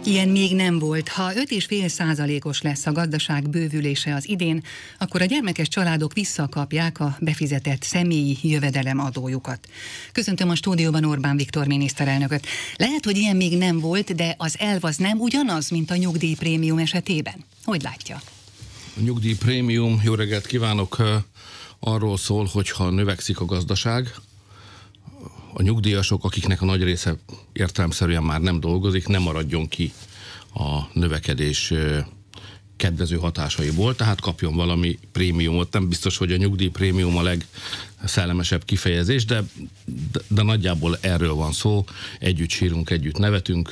Ilyen még nem volt. Ha 5,5%-os lesz a gazdaság bővülése az idén, akkor a gyermekes családok visszakapják a befizetett személyi jövedelemadójukat. Köszöntöm a stúdióban Orbán Viktor miniszterelnököt. Lehet, hogy ilyen még nem volt, de az elv az nem ugyanaz, mint a nyugdíjprémium esetében? Hogy látja? A nyugdíjprémium, jó reggelt kívánok, arról szól, hogy ha növekszik a gazdaság, a nyugdíjasok, akiknek a nagy része értelemszerűen már nem dolgozik, nem maradjon ki a növekedés kedvező hatásaiból, tehát kapjon valami prémiumot. Nem biztos, hogy a nyugdíjprémium a legszellemesebb kifejezés, de nagyjából erről van szó. Együtt sírunk, együtt nevetünk.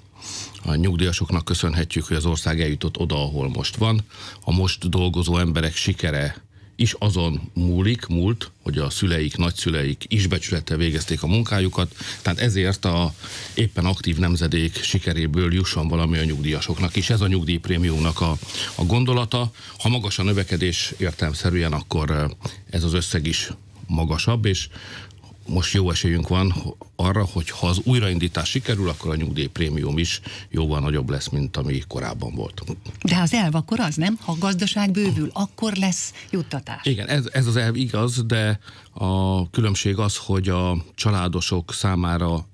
A nyugdíjasoknak köszönhetjük, hogy az ország eljutott oda, ahol most van. A most dolgozó emberek sikere is azon múlt, hogy a szüleik, nagyszüleik is becsülettel végezték a munkájukat, tehát ezért a éppen aktív nemzedék sikeréből jusson valami a nyugdíjasoknak is. Ez a nyugdíjprémiumnak a gondolata. Ha magas a növekedés értelemszerűen, akkor ez az összeg is magasabb, és most jó esélyünk van arra, hogy ha az újraindítás sikerül, akkor a nyugdíjprémium is jóval nagyobb lesz, mint ami korábban volt. De az elv akkor az, nem? Ha a gazdaság bővül, akkor lesz juttatás. Igen, ez az elv igaz, de a különbség az, hogy a családosok számára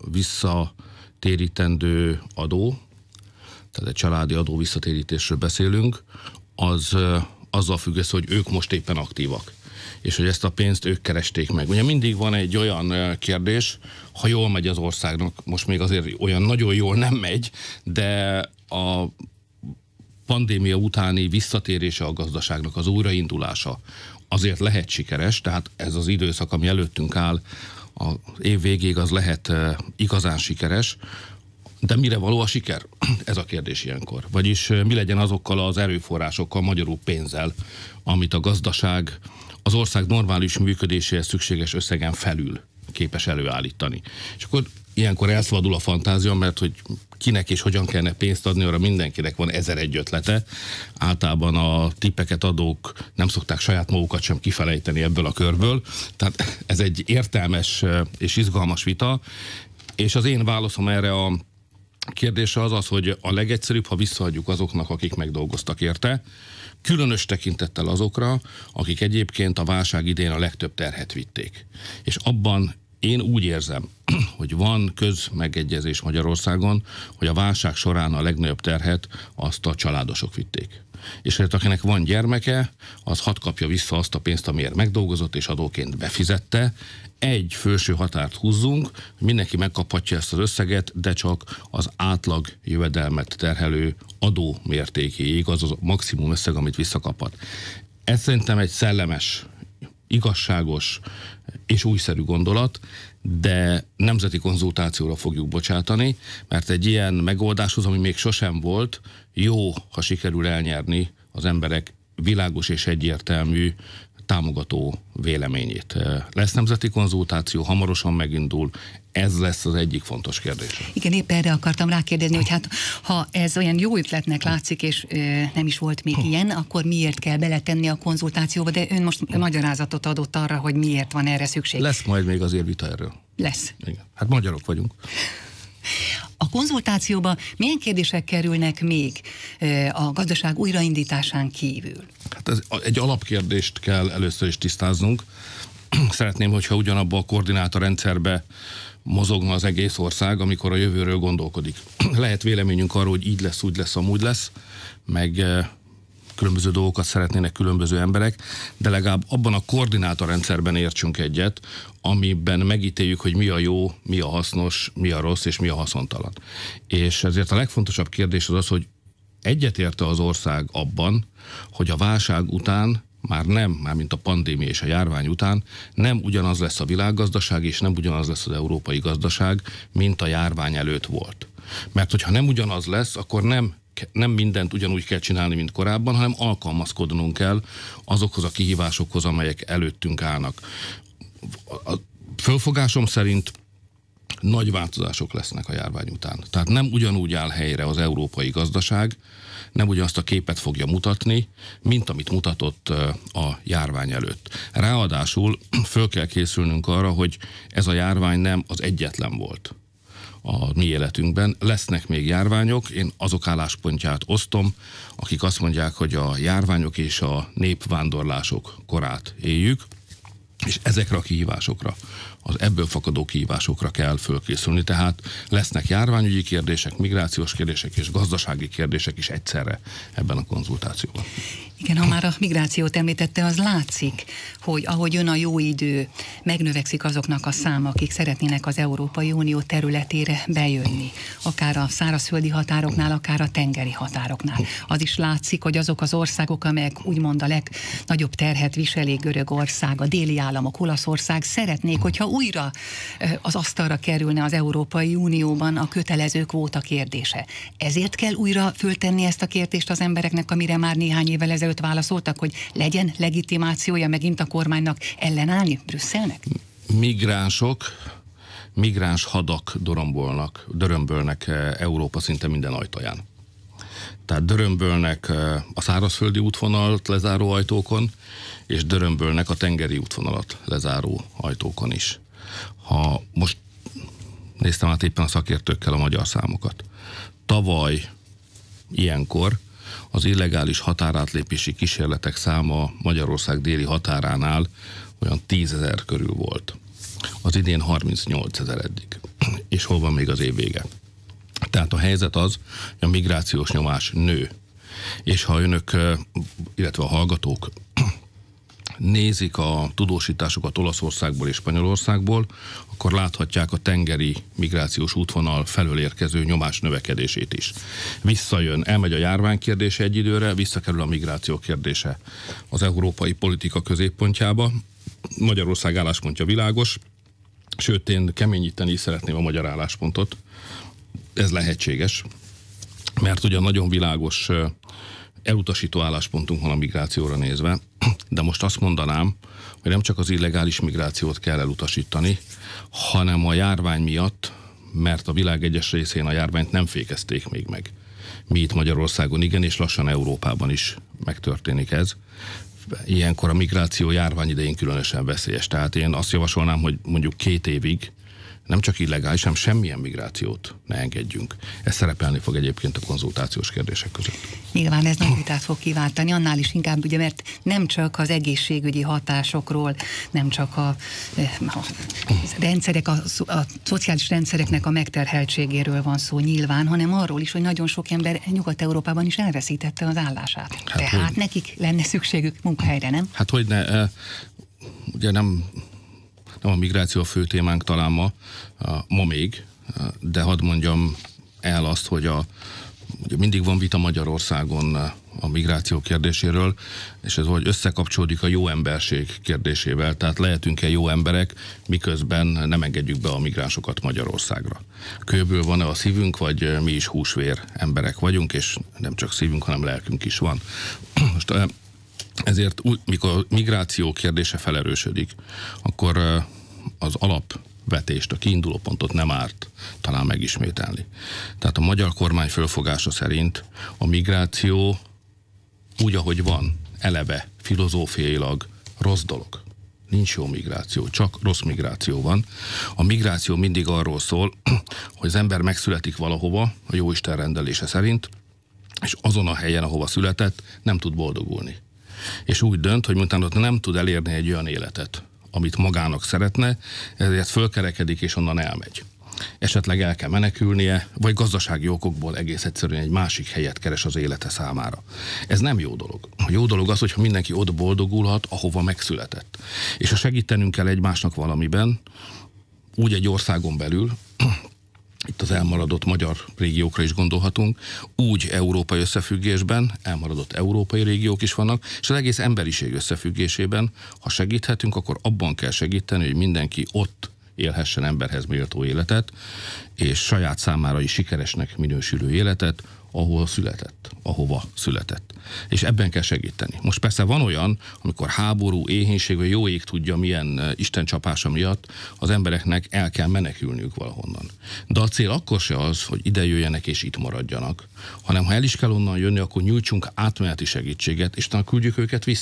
visszatérítendő adó, tehát egy családi adó visszatérítésről beszélünk, az azzal függ össze, hogy ők most éppen aktívak, és hogy ezt a pénzt ők keresték meg. Ugye mindig van egy olyan kérdés, ha jól megy az országnak, most még azért olyan nagyon jól nem megy, de a pandémia utáni visszatérése a gazdaságnak, az újraindulása azért lehet sikeres, tehát ez az időszak, ami előttünk áll, az év végéig az lehet igazán sikeres, de mire való a siker? Ez a kérdés ilyenkor. Vagyis mi legyen azokkal az erőforrásokkal, magyarul pénzzel, amit a gazdaság az ország normális működéséhez szükséges összegen felül képes előállítani. És akkor ilyenkor elszabadul a fantázia, mert hogy kinek és hogyan kellene pénzt adni, arra mindenkinek van 1001 ötlete. Általában a tippeket adók nem szokták saját magukat sem kifelejteni ebből a körből. Tehát ez egy értelmes és izgalmas vita, és az én válaszom erre a kérdésre az, hogy a legegyszerűbb, ha visszaadjuk azoknak, akik megdolgoztak érte, különös tekintettel azokra, akik egyébként a válság idején a legtöbb terhet vitték. És abban én úgy érzem, hogy van közmegegyezés Magyarországon, hogy a válság során a legnagyobb terhet azt a családosok vitték. És hogy akinek van gyermeke, az hadd kapja vissza azt a pénzt, amiért megdolgozott és adóként befizette. Egy felső határt húzzunk, mindenki megkaphatja ezt az összeget, de csak az átlag jövedelmet terhelő adó mértékéig, az a maximum összeg, amit visszakaphat. Ez szerintem egy szellemes, igazságos és újszerű gondolat, de nemzeti konzultációra fogjuk bocsátani, mert egy ilyen megoldáshoz, ami még sosem volt, jó, ha sikerül elnyerni az emberek világos és egyértelmű támogató véleményét. Lesz nemzeti konzultáció, hamarosan megindul, ez lesz az egyik fontos kérdés. Igen, épp erre akartam rákérdezni, hogy hát ha ez olyan jó ötletnek látszik, és nem is volt még ilyen, akkor miért kell beletenni a konzultációba, de ön most magyarázatot adott arra, hogy miért van erre szükség. Lesz majd még azért vita erről. Lesz. Igen. Hát magyarok vagyunk. A konzultációba milyen kérdések kerülnek még a gazdaság újraindításán kívül? Hát ez egy alapkérdést kell először is tisztáznunk. Szeretném, hogyha ugyanabba a koordinátorrendszerbe mozogna az egész ország, amikor a jövőről gondolkodik. Lehet véleményünk arról, hogy így lesz, úgy lesz, amúgy lesz, meg különböző dolgokat szeretnének különböző emberek, de legalább abban a koordinátorrendszerben értsünk egyet, amiben megítéljük, hogy mi a jó, mi a hasznos, mi a rossz és mi a haszontalan. És ezért a legfontosabb kérdés az, hogy egyetérte az ország abban, hogy a válság után mármint a pandémia és a járvány után nem ugyanaz lesz a világgazdaság, és nem ugyanaz lesz az európai gazdaság, mint a járvány előtt volt. Mert hogyha nem ugyanaz lesz, akkor nem mindent ugyanúgy kell csinálni, mint korábban, hanem alkalmazkodnunk kell azokhoz a kihívásokhoz, amelyek előttünk állnak. A fölfogásom szerint nagy változások lesznek a járvány után. Tehát nem ugyanúgy áll helyre az európai gazdaság, nem ugyanazt a képet fogja mutatni, mint amit mutatott a járvány előtt. Ráadásul föl kell készülnünk arra, hogy ez a járvány nem az egyetlen volt, a mi életünkben. Lesznek még járványok, én azok álláspontját osztom, akik azt mondják, hogy a járványok és a népvándorlások korát éljük, és ezekre a kihívásokra, az ebből fakadó kihívásokra kell fölkészülni. Tehát lesznek járványügyi kérdések, migrációs kérdések és gazdasági kérdések is egyszerre ebben a konzultációban. Igen, ha már a migrációt említette, az látszik, hogy ahogy jön a jó idő, megnövekszik azoknak a száma, akik szeretnének az Európai Unió területére bejönni. Akár a szárazföldi határoknál, akár a tengeri határoknál. Az is látszik, hogy azok az országok, amelyek úgymond a legnagyobb terhet viselik, Görögország, a déli államok, Olaszország, szeretnék, hogyha újra az asztalra kerülne az Európai Unióban a kötelező kvóta kérdése. Ezért kell újra föltenni ezt a kérdést az embereknek, amire már néhány évvel ezelőtt válaszoltak, hogy legyen legitimációja megint a kormánynak ellenállni Brüsszelnek? Migráns hadak dörömbölnek Európa szinte minden ajtaján. Tehát dörömbölnek a szárazföldi útvonalt lezáró ajtókon, és dörömbölnek a tengeri útvonalat lezáró ajtókon is. Ha most néztem át éppen a szakértőkkel a magyar számokat. Tavaly ilyenkor az illegális határátlépési kísérletek száma Magyarország déli határánál olyan 10 000 körül volt. Az idén 38 000 eddig. És hol van még az év vége? Tehát a helyzet az, hogy a migrációs nyomás nő. És ha önök, illetve a hallgatók nézik a tudósításokat Olaszországból és Spanyolországból, akkor láthatják a tengeri migrációs útvonal felől érkező nyomás növekedését is. Visszajön, elmegy a járvány kérdése egy időre, visszakerül a migráció kérdése az európai politika középpontjába. Magyarország álláspontja világos, sőt, én keményíteni szeretném a magyar álláspontot. Ez lehetséges, mert ugye nagyon világos elutasító álláspontunk van a migrációra nézve, de most azt mondanám, hogy nem csak az illegális migrációt kell elutasítani, hanem a járvány miatt, mert a világ egyes részén a járványt nem fékezték még meg. Mi itt Magyarországon igen, és lassan Európában is megtörténik ez. Ilyenkor a migráció járvány idején különösen veszélyes. Tehát én azt javasolnám, hogy mondjuk 2 évig nem csak illegális, hanem semmilyen migrációt ne engedjünk. Ez szerepelni fog egyébként a konzultációs kérdések között. Nyilván ez nagy vitát fog kiváltani, annál is inkább, ugye, mert nem csak az egészségügyi hatásokról, nem csak a rendszerek, a szociális rendszereknek a megterheltségéről van szó nyilván, hanem arról is, hogy nagyon sok ember Nyugat-Európában is elveszítette az állását. Tehát nekik lenne szükségük munkahelyre, nem? Hát hogy ne, ugye nem a migráció a fő témánk talán ma még, de hadd mondjam el azt, hogy ugye mindig van vita Magyarországon a migráció kérdéséről, és ez hogy összekapcsolódik a jó emberség kérdésével, tehát lehetünk-e jó emberek, miközben nem engedjük be a migránsokat Magyarországra. Kőből van-e a szívünk, vagy mi is húsvér emberek vagyunk, és nem csak szívünk, hanem lelkünk is van. Most ezért mikor a migráció kérdése felerősödik, akkor az alapvetést, a kiinduló pontot nem árt talán megismételni. Tehát a magyar kormány fölfogása szerint a migráció úgy, ahogy van, eleve, filozófiailag rossz dolog. Nincs jó migráció, csak rossz migráció van. A migráció mindig arról szól, hogy az ember megszületik valahova, a jóisten rendelése szerint, és azon a helyen, ahova született, nem tud boldogulni. És úgy dönt, hogy utána nem tud elérni egy olyan életet, amit magának szeretne, ezért fölkerekedik és onnan elmegy. Esetleg el kell menekülnie, vagy gazdasági okokból egész egyszerűen egy másik helyet keres az élete számára. Ez nem jó dolog. A jó dolog az, hogyha mindenki ott boldogulhat, ahova megszületett. És ha segítenünk kell egymásnak valamiben, úgy egy országon belül, itt az elmaradott magyar régiókra is gondolhatunk, úgy európai összefüggésben, elmaradott európai régiók is vannak, és az egész emberiség összefüggésében, ha segíthetünk, akkor abban kell segíteni, hogy mindenki ott élhessen emberhez méltó életet, és saját számára is sikeresnek minősülő életet, ahova született. És ebben kell segíteni. Most persze van olyan, amikor háború, éhínség, vagy jó ég tudja milyen istencsapása miatt az embereknek el kell menekülniük valahonnan. De a cél akkor se az, hogy ide jöjjenek és itt maradjanak, hanem ha el is kell onnan jönni, akkor nyújtsunk átmeneti segítséget, és talán küldjük őket vissza.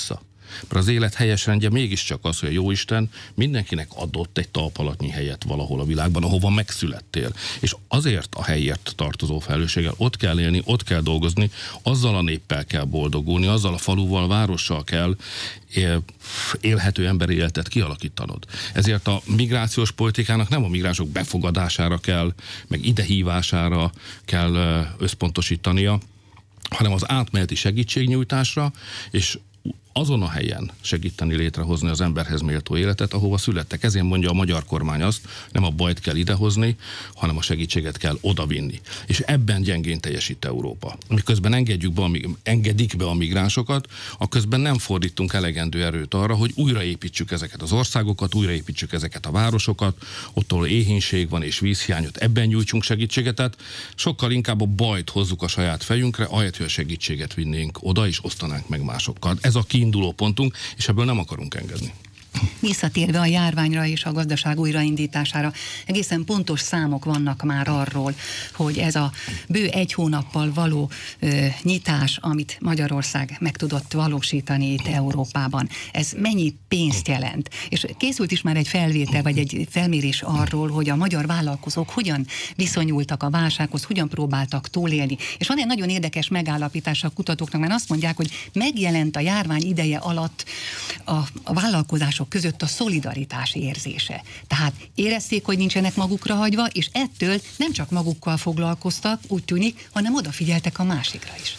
Mert az élet helyes rendje mégiscsak az, hogy a Jóisten mindenkinek adott egy talpalatnyi helyet valahol a világban, ahova megszülettél. És azért a helyért tartozó felelősséggel ott kell élni, ott kell dolgozni, azzal a néppel kell boldogulni, azzal a faluval, várossal kell élhető emberi életet kialakítanod. Ezért a migrációs politikának nem a migránsok befogadására kell, meg idehívására kell összpontosítania, hanem az átmeneti segítségnyújtásra, és azon a helyen segíteni létrehozni az emberhez méltó életet, ahova születtek. Ezért mondja a magyar kormány azt, nem a bajt kell idehozni, hanem a segítséget kell odavinni. És ebben gyengén teljesít Európa. Miközben engedik be a migránsokat, aközben nem fordítunk elegendő erőt arra, hogy újraépítsük ezeket az országokat, újraépítsük ezeket a városokat, ott, ahol éhínség van és vízhiányot, ebben nyújtsunk segítséget, tehát sokkal inkább a bajt hozzuk a saját fejünkre, ahelyett, hogy a segítséget vinnénk oda, és osztanánk meg másokkal. Ez a kiinduló pontunk, és ebből nem akarunk engedni. Visszatérve a járványra és a gazdaság újraindítására, egészen pontos számok vannak már arról, hogy ez a bő 1 hónappal való nyitás, amit Magyarország meg tudott valósítani itt Európában, ez mennyi pénzt jelent? És készült is már egy felvétel, vagy egy felmérés arról, hogy a magyar vállalkozók hogyan viszonyultak a válsághoz, hogyan próbáltak túlélni. És van egy nagyon érdekes megállapítás a kutatóknak, mert azt mondják, hogy megjelent a járvány ideje alatt a vállalkozások között a szolidaritás érzése. Tehát érezték, hogy nincsenek magukra hagyva, és ettől nem csak magukkal foglalkoztak, úgy tűnik, hanem odafigyeltek a másikra is.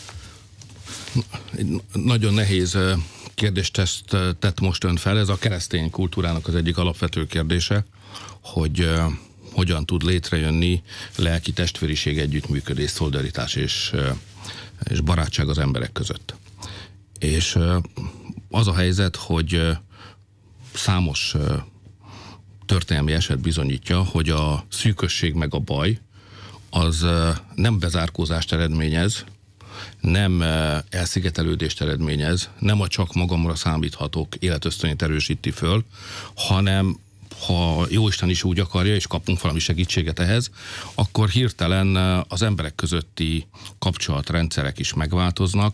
Nagyon nehéz kérdést tett most ön fel. Ez a keresztény kultúrának az egyik alapvető kérdése, hogy hogyan tud létrejönni lelki testvériség, együttműködés, szolidaritás és barátság az emberek között. És az a helyzet, hogy számos történelmi eset bizonyítja, hogy a szűkösség meg a baj az nem bezárkózást eredményez, nem elszigetelődést eredményez, nem a csak magamra számíthatok életösztönét erősíti föl, hanem ha Jóisten is úgy akarja, és kapunk valami segítséget ehhez, akkor hirtelen az emberek közötti kapcsolatrendszerek is megváltoznak,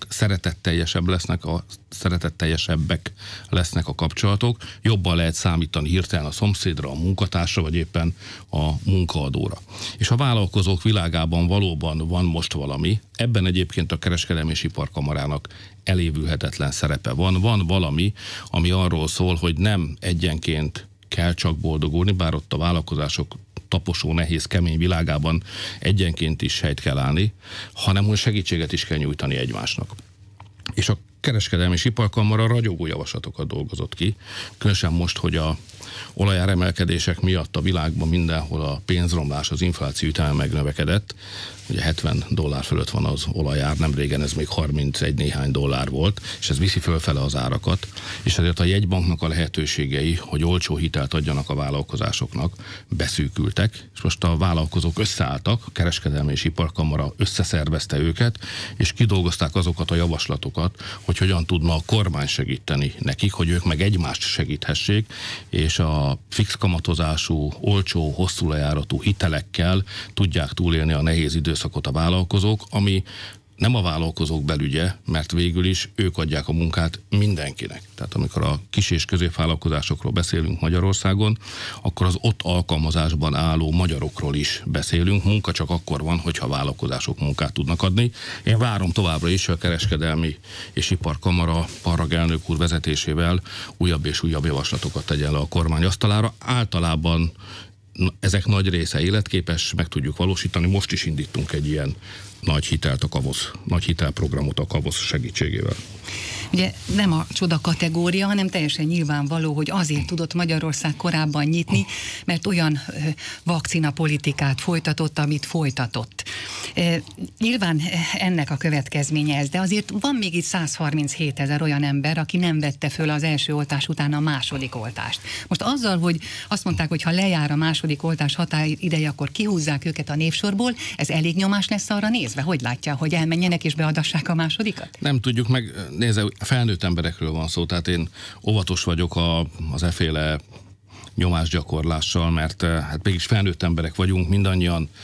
szeretetteljesebbek lesznek a kapcsolatok, jobban lehet számítani hirtelen a szomszédra, a munkatársra, vagy éppen a munkaadóra. És a vállalkozók világában valóban van most valami, ebben egyébként a Kereskedelmi és Iparkamarának elévülhetetlen szerepe van. Van valami, ami arról szól, hogy nem egyenként kell csak boldogulni, bár ott a vállalkozások taposó, nehéz, kemény világában egyenként is helyt kell állni, hanem hogy segítséget is kell nyújtani egymásnak. És a Kereskedelmi és Iparkamara ragyogó javaslatokat dolgozott ki, különösen most, hogy a olajáremelkedések miatt a világban mindenhol a pénzromlás, az infláció üteme megnövekedett. Ugye $70 fölött van az olajár, nem régen ez még 31 néhány dollár volt, és ez viszi fölfele az árakat, és ezért a jegybanknak a lehetőségei, hogy olcsó hitelt adjanak a vállalkozásoknak, beszűkültek, és most a vállalkozók összeálltak, a Kereskedelmi és Iparkamara összeszervezte őket, és kidolgozták azokat a javaslatokat, hogy hogyan tudna a kormány segíteni nekik, hogy ők meg egymást segíthessék, és a fix kamatozású, olcsó, hosszú lejáratú hitelekkel tudják túlélni a nehéz időszakot a vállalkozók, ami nem a vállalkozók belügye, mert végül is ők adják a munkát mindenkinek. Tehát amikor a kis- és középvállalkozásokról beszélünk Magyarországon, akkor az ott alkalmazásban álló magyarokról is beszélünk. Munka csak akkor van, hogyha a vállalkozások munkát tudnak adni. Én várom továbbra is, hogy a Kereskedelmi és Iparkamara Parrag elnök úr vezetésével újabb és újabb javaslatokat tegyen le a kormány asztalára. Általában ezek nagy része életképes, meg tudjuk valósítani. Most is indítunk egy ilyen nagy hitelt a KAVOSZ, nagy hitelprogramot a KAVOSZ segítségével. Ugye nem a csoda kategória, hanem teljesen nyilvánvaló, hogy azért tudott Magyarország korábban nyitni, mert olyan vakcinapolitikát folytatott, amit folytatott. Nyilván ennek a következménye ez, de azért van még itt 137 000 olyan ember, aki nem vette föl az első oltás után a második oltást. Most azzal, hogy azt mondták, hogy ha lejár a második oltás határideje, akkor kihúzzák őket a névsorból, ez elég nyomás lesz arra nézve? Hogy látja, hogy elmenjenek és beadassák a másodikat? Nem tudjuk meg, nézze, felnőtt emberekről van szó, tehát én óvatos vagyok az efféle nyomásgyakorlással, mert hát mégis felnőtt emberek vagyunk, mindannyian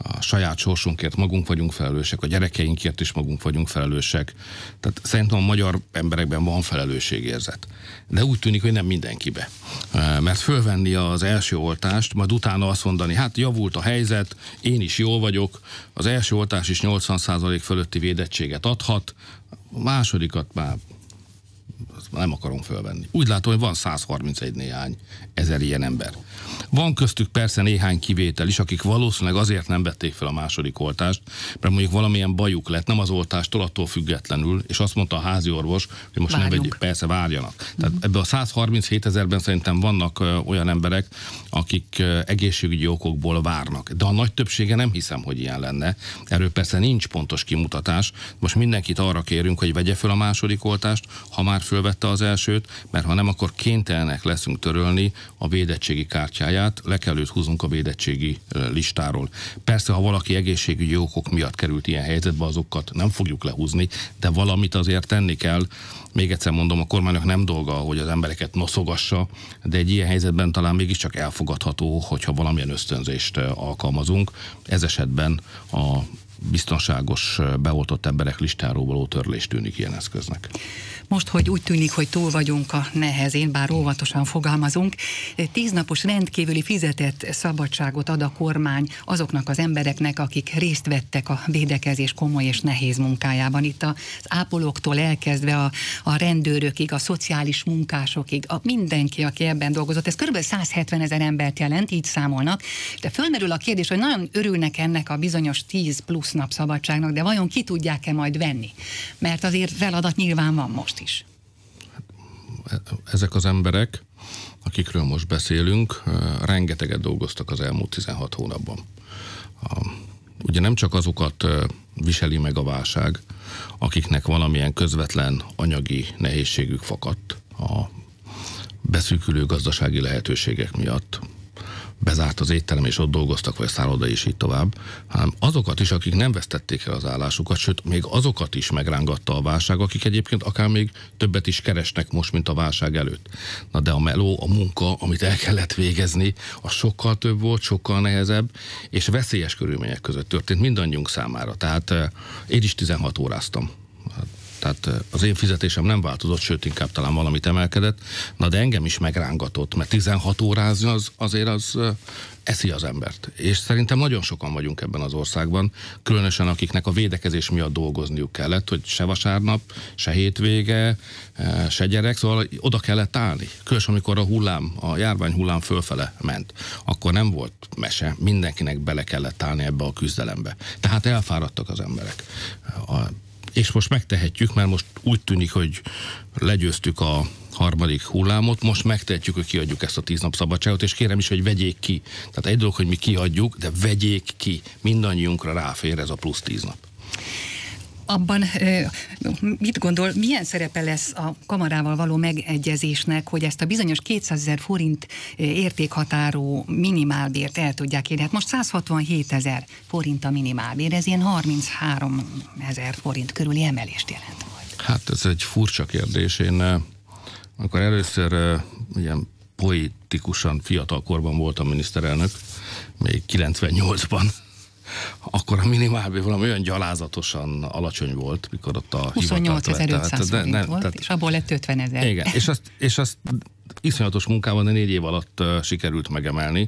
a saját sorsunkért magunk vagyunk felelősek, a gyerekeinkért is magunk vagyunk felelősek. Tehát szerintem a magyar emberekben van felelősségérzet. De úgy tűnik, hogy nem mindenkibe. Mert fölvenni az első oltást, majd utána azt mondani, hát javult a helyzet, én is jól vagyok, az első oltás is 80% fölötti védettséget adhat, a másodikat már nem akarom fölvenni. Úgy látom, hogy van 131 néhány ezer ilyen ember. Van köztük persze néhány kivétel is, akik valószínűleg azért nem vették fel a második oltást, mert mondjuk valamilyen bajuk lett, nem az oltástól, attól függetlenül, és azt mondta a házi orvos, hogy most nem vegyék, persze várjanak. Tehát ebben a 137 000-ben szerintem vannak olyan emberek, akik egészségügyi okokból várnak. De a nagy többsége nem hiszem, hogy ilyen lenne. Erről persze nincs pontos kimutatás. Most mindenkit arra kérünk, hogy vegye fel a második oltást, ha már fölvette az elsőt, mert ha nem, akkor kénytelenek leszünk törölni a védettségi kártyáját, le kell őt húznunk a védettségi listáról. Persze, ha valaki egészségügyi okok miatt került ilyen helyzetbe, azokat nem fogjuk lehúzni, de valamit azért tenni kell. Még egyszer mondom, a kormánynak nem dolga, hogy az embereket noszogassa, de egy ilyen helyzetben talán mégiscsak elfogadható, hogyha valamilyen ösztönzést alkalmazunk. Ez esetben a biztonságos beoltott emberek listáról való törlés tűnik ilyen eszköznek. Most, hogy úgy tűnik, hogy túl vagyunk a nehezén, bár óvatosan fogalmazunk, 10 napos rendkívüli fizetett szabadságot ad a kormány azoknak az embereknek, akik részt vettek a védekezés komoly és nehéz munkájában. Itt az ápolóktól elkezdve a rendőrökig, a szociális munkásokig, mindenki, aki ebben dolgozott. Ez kb. 170 000 embert jelent, így számolnak. De fölmerül a kérdés, hogy nagyon örülnek ennek a bizonyos 10 plusz nap szabadságnak, de vajon ki tudják-e majd venni? Mert azért feladat nyilván van most is. Ezek az emberek, akikről most beszélünk, rengeteget dolgoztak az elmúlt 16 hónapban. Ugye nem csak azokat viseli meg a válság, akiknek valamilyen közvetlen anyagi nehézségük fakadt a beszűkülő gazdasági lehetőségek miatt, bezárt az étterem, és ott dolgoztak, vagy szálloda, és így tovább, hanem azokat is, akik nem vesztették el az állásukat, sőt, még azokat is megrángatta a válság, akik egyébként akár még többet is keresnek most, mint a válság előtt. Na de a meló, a munka, amit el kellett végezni, az sokkal több volt, sokkal nehezebb, és veszélyes körülmények között történt mindannyiunk számára. Tehát én is 16 óráztam. Tehát az én fizetésem nem változott, sőt, inkább talán valamit emelkedett, na de engem is megrángatott, mert 16 órázni azért eszi az embert. És szerintem nagyon sokan vagyunk ebben az országban, különösen akiknek a védekezés miatt dolgozniuk kellett, hogy se vasárnap, se hétvége, se gyerek, szóval oda kellett állni. Különösen amikor a járvány hullám fölfele ment, akkor nem volt mese, mindenkinek bele kellett állni ebbe a küzdelembe. Tehát elfáradtak az emberek. És most megtehetjük, mert most úgy tűnik, hogy legyőztük a harmadik hullámot, most megtehetjük, hogy kiadjuk ezt a 10 nap szabadságot, és kérem is, hogy vegyék ki. Tehát egy dolog, hogy mi kiadjuk, de vegyék ki. Mindannyiunkra ráfér ez a plusz 10 nap. Abban mit gondol, milyen szerepe lesz a kamarával való megegyezésnek, hogy ezt a bizonyos 200 000 forint értékhatárú minimálbért el tudják érni? Hát most 167 000 forint a minimálbér, ez ilyen 33 000 forint körüli emelést jelent. Hát ez egy furcsa kérdés. Én amikor először ilyen poetikusan fiatalkorban voltam miniszterelnök, még 98-ban, akkor a minimálbér valami olyan gyalázatosan alacsony volt, mikor ott a 28.500 forint volt, és abból lett 50 000. Igen, és azt iszonyatos munkával, de 4 év alatt sikerült megemelni.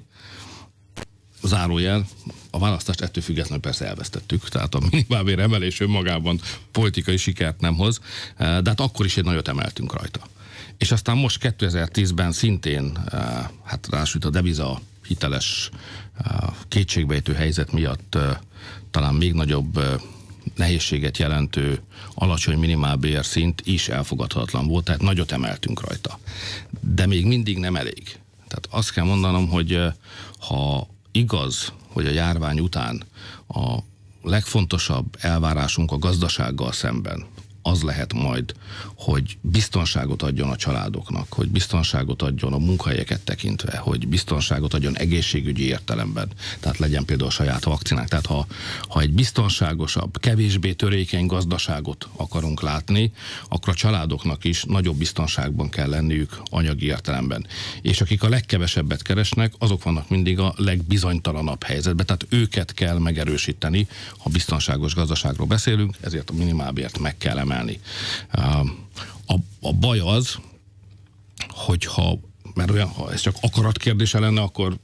Zárójel, a választást ettől függetlenül persze elvesztettük, tehát a minimálbér emelés önmagában politikai sikert nem hoz, de hát akkor is egy nagyot emeltünk rajta. És aztán most 2010-ben szintén, hát rásült a deviza hiteles kétségbejtő helyzet miatt talán még nagyobb nehézséget jelentő alacsony minimálbér szint is elfogadhatatlan volt, tehát nagyot emeltünk rajta. De még mindig nem elég. Tehát azt kell mondanom, hogy ha igaz, hogy a járvány után a legfontosabb elvárásunk a gazdasággal szemben az lehet majd, hogy biztonságot adjon a családoknak, hogy biztonságot adjon a munkahelyeket tekintve, hogy biztonságot adjon egészségügyi értelemben. Tehát legyen például a saját vakcinák. Tehát ha egy biztonságosabb, kevésbé törékeny gazdaságot akarunk látni, akkor a családoknak is nagyobb biztonságban kell lenniük anyagi értelemben. És akik a legkevesebbet keresnek, azok vannak mindig a legbizonytalanabb helyzetben. Tehát őket kell megerősíteni, ha biztonságos gazdaságról beszélünk, ezért a minimálbért meg kell emelni. A baj az, hogyha, mert olyan, ha ez csak akaratkérdése lenne, akkor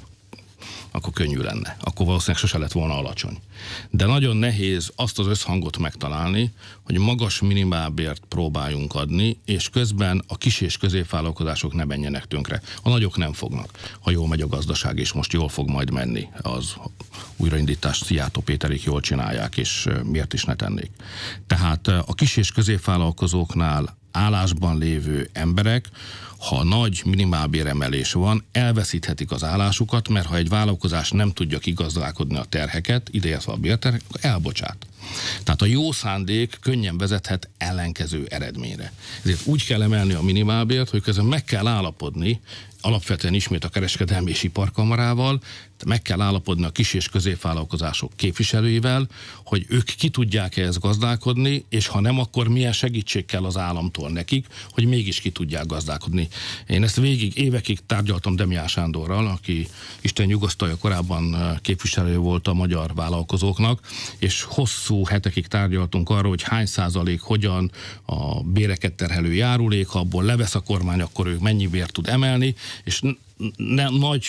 könnyű lenne. Akkor valószínűleg sose lett volna alacsony. De nagyon nehéz azt az összhangot megtalálni, hogy magas minimálbért próbáljunk adni, és közben a kis és középvállalkozások ne menjenek tönkre. A nagyok nem fognak. Ha jól megy a gazdaság, és most jól fog majd menni, az újraindítást Szijjártó Péterék jól csinálják, és miért is ne tennék. Tehát a kis és középvállalkozóknál állásban lévő emberek, ha nagy minimálbéremelés van, elveszíthetik az állásukat, mert ha egy vállalkozás nem tudja kigazdálkodni a terheket, ideértve a bérterheket, akkor elbocsát. Tehát a jó szándék könnyen vezethet ellenkező eredményre. Ezért úgy kell emelni a minimálbért, hogy közben meg kell állapodni, alapvetően ismét a kereskedelmi és iparkamarával, meg kell állapodni a kis és középvállalkozások képviselőivel, hogy ők ki tudják-e ezt gazdálkodni, és ha nem, akkor milyen segítség kell az államtól nekik, hogy mégis ki tudják gazdálkodni. Én ezt évekig tárgyaltam Demján Sándorral, aki Isten nyugosztalja korábban képviselő volt a magyar vállalkozóknak, és hosszú hetekig tárgyaltunk arról, hogy hány százalék hogyan a béreket terhelő járulék, ha abból levesz a kormány, akkor ő mennyi bért tud emelni, és nagy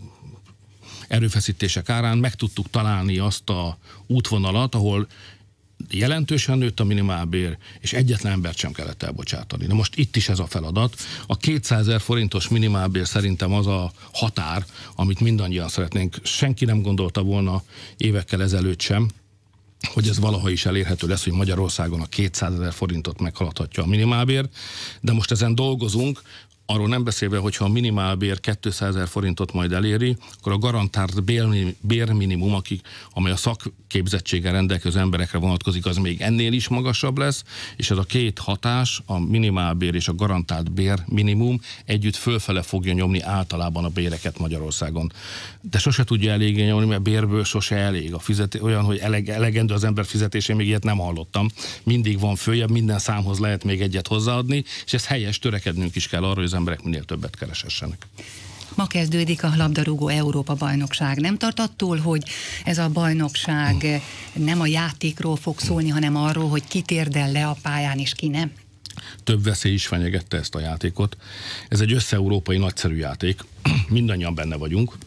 erőfeszítések árán meg tudtuk találni azt a útvonalat, ahol jelentősen nőtt a minimálbér, és egyetlen embert sem kellett elbocsátani. Na most itt is ez a feladat. A 200 000 forintos minimálbér szerintem az a határ, amit mindannyian szeretnénk. Senki nem gondolta volna évekkel ezelőtt sem, hogy ez valaha is elérhető lesz, hogy Magyarországon a 200 000 forintot meghaladhatja a minimálbér, de most ezen dolgozunk. Arról nem beszélve, hogyha a minimálbér 200 000 forintot majd eléri, akkor a garantált bérminimum, amely a szakképzettséggel rendelkező emberekre vonatkozik, az még ennél is magasabb lesz, és ez a két hatás, a minimálbér és a garantált bérminimum együtt fölfele fogja nyomni általában a béreket Magyarországon. De sose tudja eléggé nyomni, mert bérből sose elég. Olyan, hogy elegendő az ember fizetésén, még ilyet nem hallottam. Mindig van följebb, minden számhoz lehet még egyet hozzáadni, és ez helyes, törekednünk is kell arra, hogy az emberek minél többet keresessenek. Ma kezdődik a labdarúgó Európa-bajnokság. Nem tart attól, hogy ez a bajnokság nem a játékról fog szólni, hanem arról, hogy ki térdel le a pályán és ki nem? Több veszély is fenyegette ezt a játékot. Ez egy össze-európai nagyszerű játék. Mindannyian benne vagyunk.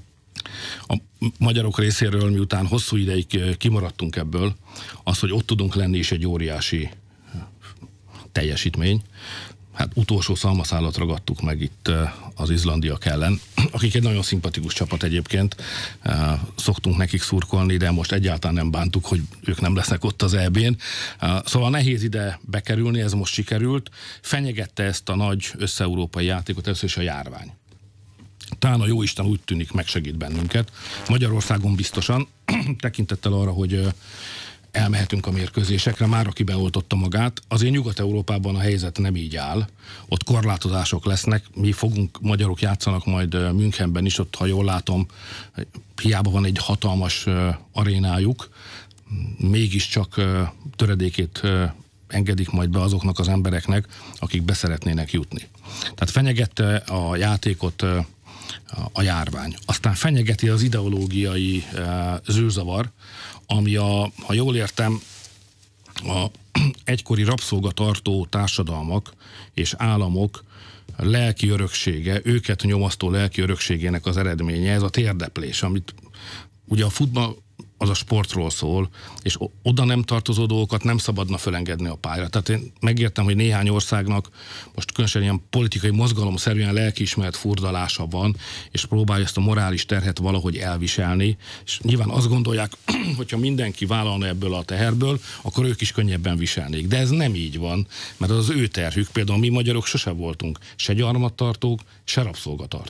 A magyarok részéről, miután hosszú ideig kimaradtunk ebből, az, hogy ott tudunk lenni, is egy óriási teljesítmény. Hát utolsó szalmaszálat ragadtuk meg itt az izlandiak ellen, akik egy nagyon szimpatikus csapat egyébként, szoktunk nekik szurkolni, de most egyáltalán nem bántuk, hogy ők nem lesznek ott az EB-n. Szóval nehéz ide bekerülni, ez most sikerült. Fenyegette ezt a nagy össze-európai játékot először is a járvány. Talán a jóisten úgy tűnik megsegít bennünket. Magyarországon biztosan, tekintettel arra, hogy elmehetünk a mérkőzésekre, már aki beoltotta magát. Azért Nyugat-Európában a helyzet nem így áll. Ott korlátozások lesznek, magyarok játszanak majd Münchenben is, ott, ha jól látom, hiába van egy hatalmas arénájuk, mégiscsak töredékét engedik majd be azoknak az embereknek, akik beszeretnének jutni. Tehát fenyegette a játékot a járvány. Aztán fenyegeti az ideológiai zűrzavar, ami ha jól értem, a egykori rabszolgatartó társadalmak és államok lelki öröksége, őket nyomasztó lelki örökségének az eredménye, ez a térdeplés, amit ugye a futball az a sportról szól, és oda nem tartozó dolgokat nem szabadna fölengedni a pályára. Tehát én megértem, hogy néhány országnak most különösen ilyen politikai mozgalomszerűen lelkiismeret furdalása van, és próbálja ezt a morális terhet valahogy elviselni, és nyilván azt gondolják, hogyha mindenki vállalna ebből a teherből, akkor ők is könnyebben viselnék. De ez nem így van, mert az ő terhük, például mi magyarok sose voltunk se gyarmattartók, se rabszolgatartók.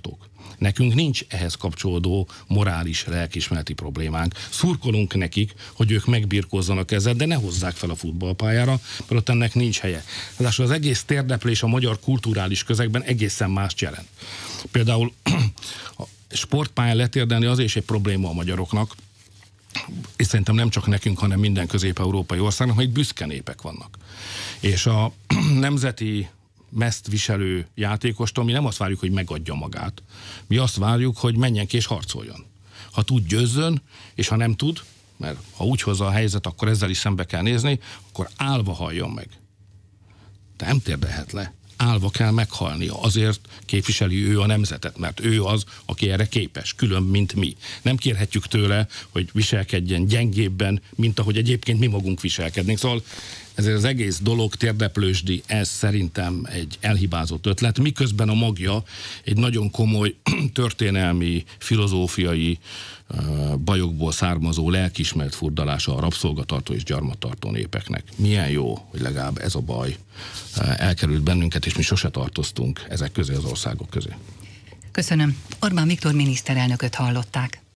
Nekünk nincs ehhez kapcsolódó morális, lelkiismereti problémánk. Szurkolunk nekik, hogy ők megbirkózzanak ezzel, de ne hozzák fel a futballpályára, mert ott ennek nincs helye. Az egész térdeplés a magyar kulturális közegben egészen mást jelent. Például a sportpályán letérdelni azért is egy probléma a magyaroknak, és szerintem nem csak nekünk, hanem minden közép-európai országnak, mert itt büszke népek vannak. És a nemzeti mezt viselő játékostól mi nem azt várjuk, hogy megadja magát. Mi azt várjuk, hogy menjen ki és harcoljon. Ha tud, győzzön, és ha nem tud, mert ha úgy hozza a helyzet, akkor ezzel is szembe kell nézni, akkor állva halljon meg. De nem térdelhet le. Állva kell meghalnia. Azért képviseli ő a nemzetet, mert ő az, aki erre képes, külön, mint mi. Nem kérhetjük tőle, hogy viselkedjen gyengébben, mint ahogy egyébként mi magunk viselkednénk. Szóval ezért az egész dolog, térdeplősdi, ez szerintem egy elhibázott ötlet, miközben a magja egy nagyon komoly történelmi, filozófiai bajokból származó lelkiismeret furdalása a rabszolgatartó és gyarmattartó népeknek. Milyen jó, hogy legalább ez a baj elkerült bennünket, és mi sose tartoztunk ezek közé, az országok közé. Köszönöm. Orbán Viktor miniszterelnököt hallották.